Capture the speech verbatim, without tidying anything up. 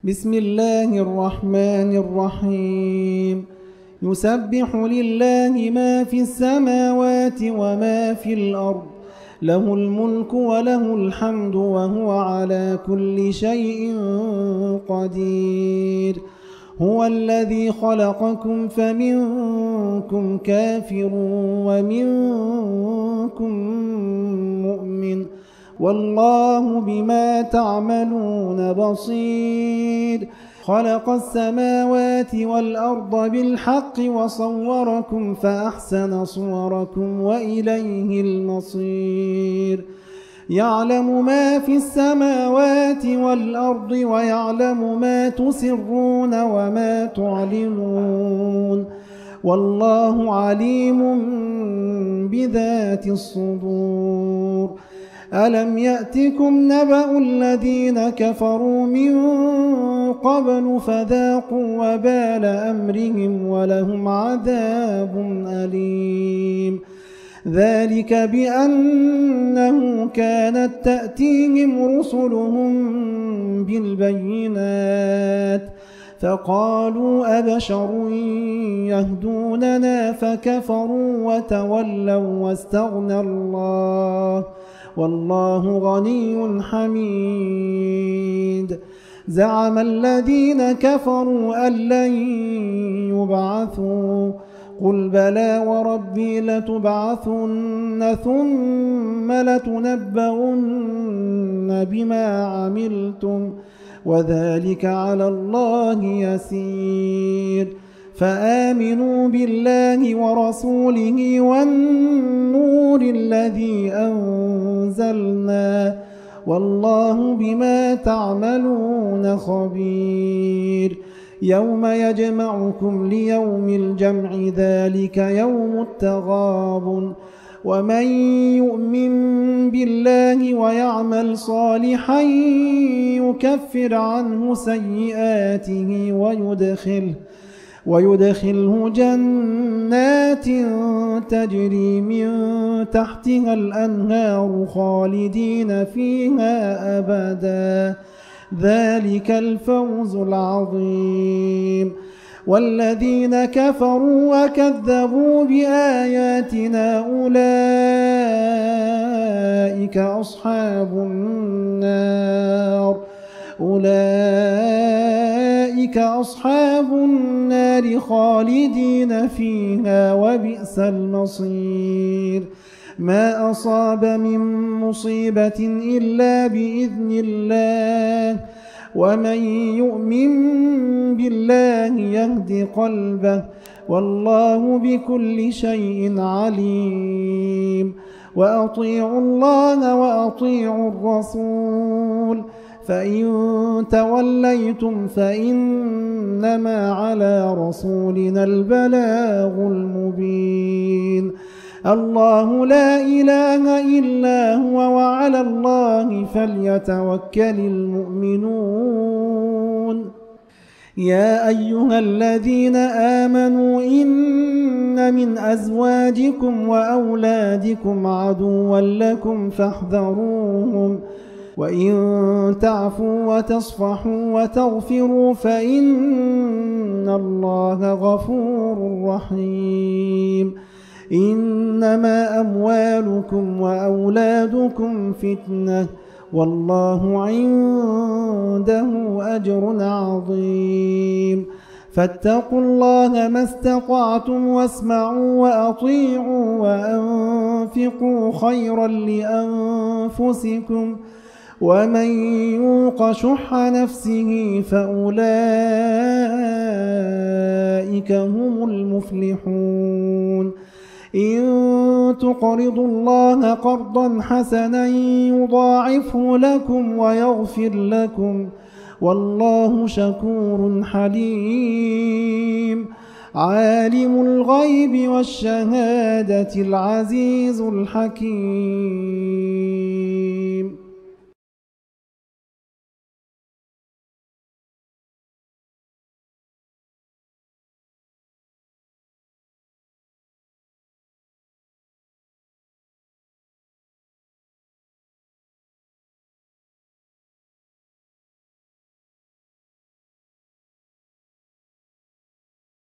بسم الله الرحمن الرحيم يسبح لله ما في السماوات وما في الأرض له الملك وله الحمد وهو على كل شيء قدير هو الذي خلقكم فمنكم كافر ومنكم مؤمن والله بما تعملون بصير خلق السماوات والأرض بالحق وصوركم فأحسن صوركم وإليه المصير يعلم ما في السماوات والأرض ويعلم ما تسرون وما تعلنون والله عليم بذات الصدور ألم يأتكم نبأ الذين كفروا من قبل فذاقوا وبال أمرهم ولهم عذاب أليم ذلك بأنه كانت تأتيهم رسلهم بالبينات فقالوا أبشر يهدوننا فكفروا وتولوا واستغنى الله والله غني حميد زعم الذين كفروا أن لن يبعثوا قل بلى وربي لتبعثن ثم لتنبؤن بما عملتم وذلك على الله يسير فآمنوا بالله ورسوله والنور الذي أنزلنا والله بما تعملون خبير يوم يجمعكم ليوم الجمع ذلك يوم التغابن ومن يؤمن بالله ويعمل صالحا يكفر عنه سيئاته ويدخله ويدخله جنات تجري من تحتها الأنهار خالدين فيها أبدا ذلك الفوز العظيم والذين كفروا وكذبوا بآياتنا أولئك أصحاب النار أولئك أصحاب النار خالدين فيها وبئس المصير ما أصاب من مصيبة إلا بإذن الله ومن يؤمن بالله يهد قلبه والله بكل شيء عليم وأطيعوا الله وأطيعوا الرسول فإن توليتم فإنما على رسولنا البلاغ المبين الله لا إله إلا هو وعلى الله فليتوكل المؤمنون يا أيها الذين آمنوا إن من أزواجكم وأولادكم عدوا لكم فاحذروهم وإن تعفوا وتصفحوا وتغفروا فإن الله غفور رحيم إنما أموالكم وأولادكم فتنة والله عنده أجر عظيم فاتقوا الله ما استطعتم واسمعوا وأطيعوا وأنفقوا خيرا لأنفسكم ومن يوق شح نفسه فأولئك هم المفلحون إن تقرضوا الله قرضا حسنا يضاعفه لكم ويغفر لكم والله شكور حليم عالم الغيب والشهادة العزيز الحكيم